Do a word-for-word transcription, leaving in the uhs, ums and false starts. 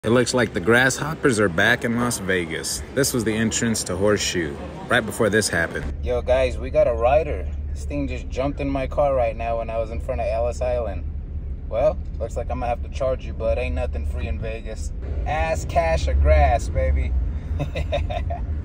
It looks like the Grasshoppers are back in Las Vegas. This was the entrance to Horseshoe, right before this happened. Yo guys, we got a rider. This thing just jumped in my car right now when I was in front of Ellis Island. Well, looks like I'm gonna have to charge you, but ain't nothing free in Vegas. Ass, cash, or grass, baby.